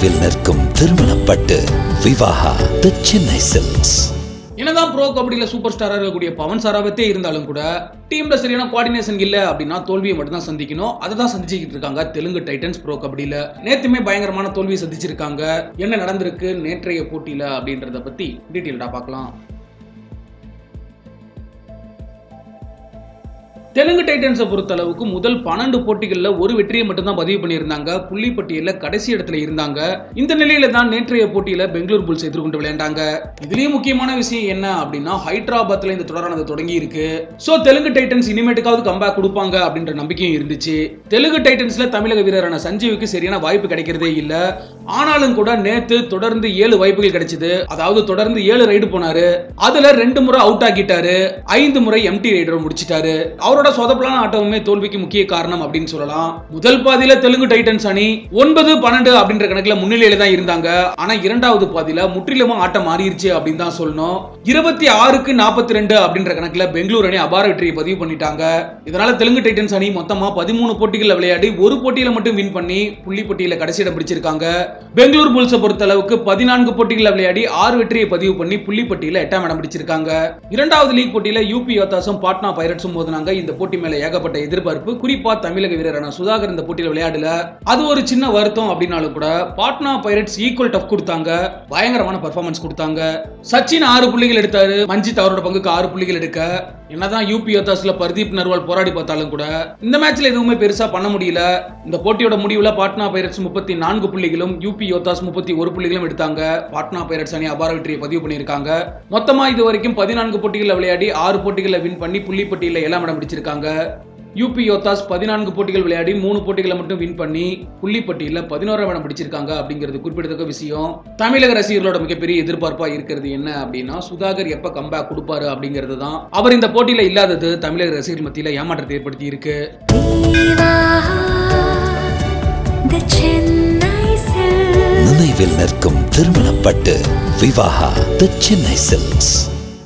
நினைவில் நிற்கும் திருமணப்பட்டு விவாஹா தி சென்னை சில்க்ஸ். என்னதான் ப்ரோ கபடியில சூப்பர் ஸ்டாரா இருக்கக்கூடிய பவன் சாராவத்தே இருந்தாலும் கூட டீம்ல சரியான கோஆர்டினேஷன் இல்ல அப்படின்னா தோல்வியை மட்டும் தான் சந்திக்கணும். அதை தான் சந்திச்சுக்கிட்டு இருக்காங்க தெலுங்கு டைட்டன்ஸ் ப்ரோ கபடியில. நேத்துமே பயங்கரமான தோல்வியை சந்திச்சிருக்காங்க. என்ன நடந்திருக்கு நேற்றைய போட்டியில அப்படின்றத பத்தி டீட்டெயில்டா பார்க்கலாம். தெலுங்கு டைட்டன்ஸை பொறுத்த அளவுக்கு முதல் 12 போட்டிகள்ல ஒரு வெற்றியை மட்டும் தான் பதிவு பண்ணியிருந்தாங்க. புள்ளி பட்டியல கடைசி இடத்துல இருந்தாங்க. இந்த நிலையில தான் நேற்றைய போட்டியில பெங்களூர் புல்ஸ் எதிர்கொண்டு விளையாண்டாங்க. இதுலயும் முக்கியமான விஷயம் என்ன அப்படின்னா ஹைதராபாத்ல இந்த தொடரானது தொடங்கி இருக்கு. சோ தெலுங்கு டைட்டன்ஸ் இனிமேட்டுக்காவது கம்பேக் கொடுப்பாங்க அப்படின்ற நம்பிக்கையும் இருந்துச்சு. தெலுங்கு டைட்டன்ஸ்ல தமிழக வீரரான சஞ்சீவுக்கு சரியான வாய்ப்பு கிடைக்கிறதே இல்ல. ஆனாலும் கூட நேத்து தொடர்ந்து 7 வாய்ப்புகள் கிடைச்சது. அதாவது தொடர்ந்து 7 ரைடு போனாரு. அதுல 2 முறை அவுட் ஆகிட்டாரு. 5 முறை எம்டி ரைடர் முடிச்சிட்டாரு. அவரோட சொதப்பலான ஆட்டமுமே தோல்விக்கு முக்கிய காரணம் அப்படின்னு சொல்லலாம். முதல் பாதியில தெலுங்கு டைட்டன்ஸ் அணி 9-12 அப்படின்ற கணக்குல முன்னிலையில தான் இருந்தாங்க. ஆனா இரண்டாவது பாதியில முற்றிலுமா ஆட்டம் மாறிடுச்சு அப்படின்னு தான் சொல்லணும். 26-42 அப்படின்ற கணக்குல பெங்களூர் அணி அபார வெற்றியை பதிவு பண்ணிட்டாங்க. இதனால தெலுங்கு டைட்டன்ஸ் அணி மொத்தமா 13 போட்டிகள் விளையாடி ஒரு போட்டியில மட்டும் வின் பண்ணி புள்ளி பட்டியல கடைசி இடம் பிடிச்சிருக்காங்க. பெங்களூர் புல்ஸ் பொறுத்த அளவுக்கு 14 போட்டிகள் விளையாடி 6 வெற்றியை பதிவு பண்ணி புள்ளி பட்டியல 8ஆம் இடம் பிடிச்சிருக்காங்க. இரண்டாவது லீக் போட்டியில யூபி யோத்தாஸும் பாட்னா பைரட்ஸும் மோதினாங்க. இந்த போட்டி மேல ஏகப்பட்ட எதிர்பார்ப்பு. குறிப்பா தமிழக வீரரான சுதாகர் இந்த போட்டியில விளையாடல. அது ஒரு சின்ன வருத்தம் அப்படின்னாலும் கூட பாட்னா பைரட்ஸ் ஈக்குவல் டஃப் கொடுத்தாங்க. பயங்கரமான பெர்ஃபார்மன்ஸ் கொடுத்தாங்க. சச்சின் 6 புள்ளிகள் எடுத்தாரு. மஞ்சித் அவரோட பங்குக்கு 6 புள்ளிகள் எடுக்க என்னதான் யூபி யோத்தாஸ்ல பர்தீப் நர்வால் போராடி பார்த்தாலும் கூட இந்த மேட்ச்ல எதுவுமே பெருசா பண்ண முடியல. இந்த போட்டியோட முடிவுல பாட்னா பைரட்ஸ் 34 புள்ளிகளும் யூபி யோத்தாஸ் 31 புள்ளிகளும் எடுத்தாங்க. பாட்னா பைரட்ஸ் அணி அபார வெற்றியை பதிவு பண்ணியிருக்காங்க. மொத்தமா இது வரைக்கும் 14 போட்டிகள் விளையாடி 6 போட்டிகளை வின் பண்ணி புள்ளி பட்டியல 7ஆம் இடம் பிடிச்சிருக்காங்க. யூபி யோத்தாஸ் 14 போட்டிகள் விளையாடி 3 போட்டிகளை மட்டும் வின் பண்ணி புள்ளி பட்டியல 11ஆம் இடம் பிடிச்சிருக்காங்க அப்படிங்கிறது குறிப்பிடத்தக்க விஷயம். தமிழக ரசிகர்களோட மிகப்பெரிய எதிர்பார்ப்பா இருக்கிறது என்ன அப்படின்னா சுதாகர் எப்ப கம்பேக் கொடுப்பாரு அப்படிங்கிறது தான். அவர் இந்த போட்டியில இல்லாதது தமிழக ரசிகர்கள் மத்தியில ஏமாற்றத்தை ஏற்படுத்தி இருக்கு. நினைவில் நிற்கும் திருமணப்பட்டு விவாஹா தி சென்னை சில்க்ஸ்.